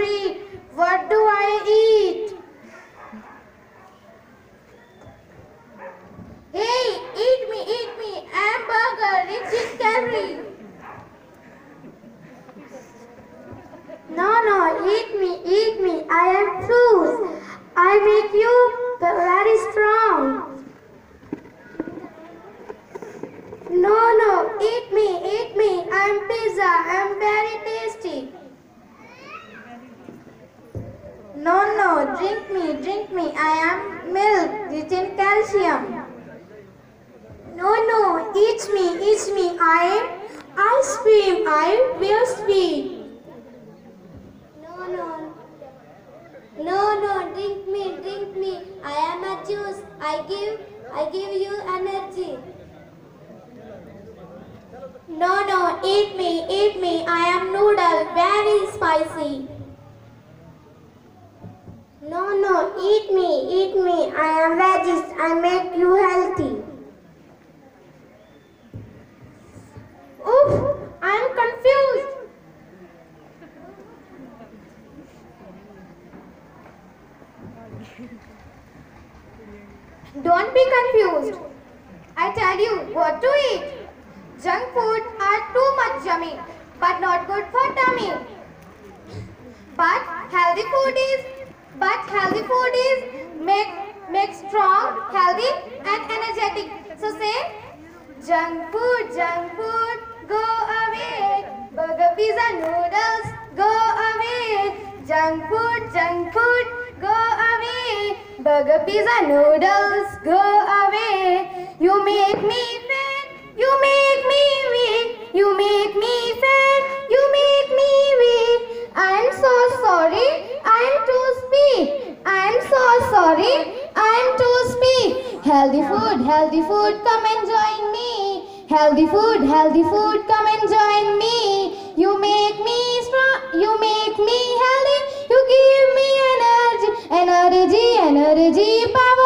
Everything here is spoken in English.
hungry. What do I eat? Hey, eat me. Hamburger, rich in calories. No, eat me. I am fruit. I make you very strong. No, eat me. I'm pizza. I'm very tasty. No, drink me. I am milk, rich in calcium. No, eat me. I am ice cream. I am very sweet. No, drink me. I am a juice. I give you energy. No, eat me. I am noodle, very spicy. No, eat me. I am veggies. I make you healthy. Oof, I am confused. Don't be confused. I tell you what to eat. Junk food are too much yummy, but not good for tummy. But healthy food is make strong, healthy and energetic. So say, junk food, go away. Burger, pizza, noodles, go away. Junk food, go away. Burger, pizza, noodles, go away. You make me fat, you make me weak. You make me fat, you make me weak. I'm so sorry, I'm too speak. I'm so sorry, I'm too speak. Healthy food, come and join me. Healthy food, come and join me. You make me strong, you make me healthy. You give me energy, power.